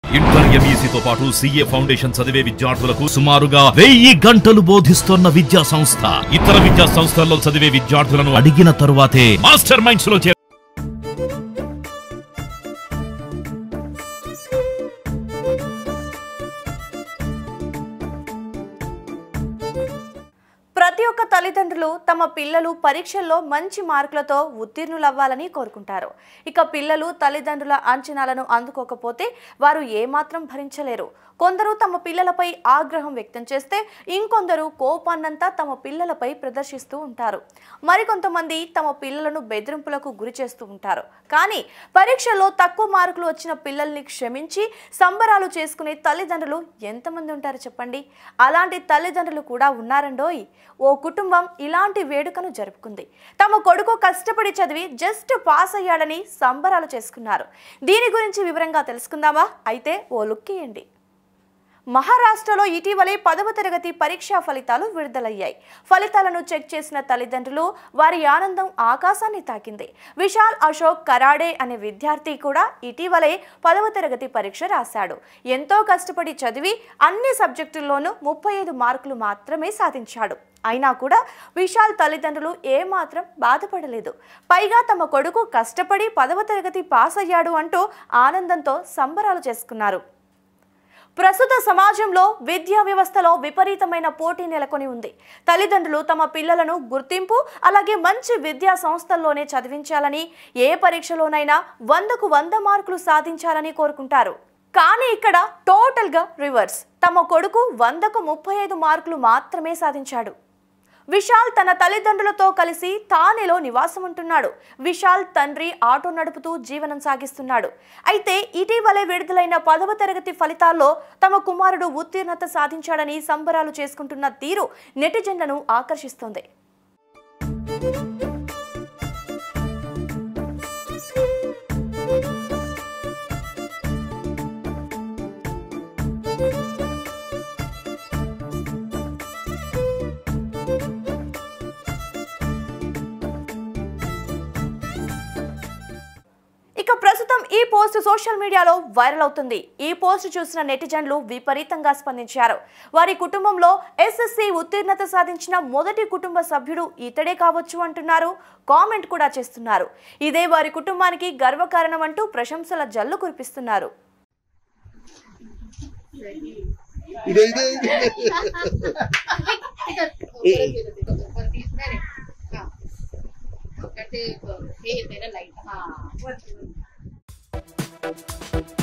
Inter ఎంఈసీతో పాటు CA foundation చదివే విద్యార్థులకు సుమారుగా 1000 గంటలు బోధిస్తున్న విద్యా సంస్థ. ఇతర విద్యా సంస్థల్లో చదివే విద్యార్థులను అడిగిన తరువాతే మాస్టర్ మైండ్స్ లో ప్రతి ఒక్క తల్లిదండ్రులు తమ పిల్లలు పరీక్షల్లో మంచి మార్కులతో ఉత్తీర్ణులవ్వాలని కోరుకుంటారు. ఇక పిల్లలు తల్లిదండ్రుల అంచనాలను అందుకోకపోతే వారు ఏమాత్రం భరించలేరు. కొందరు తమ పిల్లలపై ఆగ్రహం వ్యక్తం చేస్తే ఇంకొందరు కోపాన్నంతా తమ పిల్లలపై ప్రదర్శిస్తూ ఉంటారు. మరికొంతమంది తమ పిల్లలను బెదిరింపులకు గురి చేస్తూ ఉంటారు. కానీ పరీక్షల్లో తక్కువ మార్కులు వచ్చిన పిల్లల్ని క్షమించి సంబరాలు చేసుకునే తల్లిదండ్రులు ఎంతమంది ఉంటారు చెప్పండి? అలాంటి తల్లిదండ్రులు కూడా ఉన్నారండోయ్. ఓ కుటుంబం ఇలాంటి వేడుకను జరుపుకుంది. తమ కొడుకు కష్టపడి చదివి జస్ట్ పాస్ అయ్యాడని సంబరాలు చేసుకున్నారు. దీని గురించి వివరంగా తెలుసుకుందామా? అయితే ఓ లుక్ ఇయ్యండి. మహారాష్ట్రలో ఇటీవలే 10వ తరగతి పరీక్షా ఫలితాలు విడుదలయ్యాయి. ఫలితాలను చెక్ చేసిన తల్లిదండ్రులు వారి ఆనందం ఆకాశాన్ని తాకింది. విశాల్ అశోక్ కరాడే అనే విద్యార్థి కూడా ఇటీవలే 10వ తరగతి పరీక్ష రాశాడు. ఎంతో కష్టపడి చదివి అన్ని సబ్జెక్టుల్లోనూ 35 మార్కులు మాత్రమే సాధించాడు. అయినా కూడా విశాల్ తల్లిదండ్రులు ఏమాత్రం బాధపడలేదు. పైగా తమ కొడుకు కష్టపడి 10వ తరగతి పాస్ అయ్యాడు అంటూ ఆనందంతో సంబరాలు చేసుకున్నారు. ప్రస్తుత సమాజంలో విద్యా వ్యవస్థలో విపరీతమైన పోటీ నెలకొని ఉంది. తల్లిదండ్రులు తమ పిల్లలను గుర్తింపు అలాగే మంచి విద్యా సంస్థల్లోనే చదివించాలని, ఏ పరీక్షలోనైనా 100కు 100 మార్కులు సాధించాలని కోరుకుంటారు. కానీ ఇక్కడ టోటల్గా రివర్స్. తమ కొడుకు 100కు 35 మార్కులు మాత్రమే సాధించాడు. విశాల్ తన తల్లిదండ్రులతో కలిసి థానేలో నివాసం ఉంటున్నాడు. విశాల్ తండ్రి ఆటో నడుపుతూ జీవనం సాగిస్తున్నాడు. అయితే ఇటీవలే విడుదలైన 10వ తరగతి ఫలితాల్లో తమ కుమారుడు ఉత్తీర్ణత సాధించాడని సంబరాలు చేసుకుంటున్న తీరు నెటిజన్లను ఆకర్షిస్తోంది. ఇక ప్రస్తుతం ఈ పోస్ట్ సోషల్ మీడియాలో వైరల్ అవుతుంది. ఈ పోస్ట్ చూసిన నెటిజన్లు విపరీతంగా స్పందించారు. వారి కుటుంబంలో SSC ఉత్తీర్ణత సాధించిన మొదటి కుటుంబ సభ్యుడు ఇతడే కావచ్చు అంటున్నారు. కామెంట్ కూడా చేస్తున్నారు. ఇదే వారి కుటుంబానికి గర్వకారణం అంటూ ప్రశంసల జల్లు కురిపిస్తున్నారు. करते हे तेरा लाइट हाँ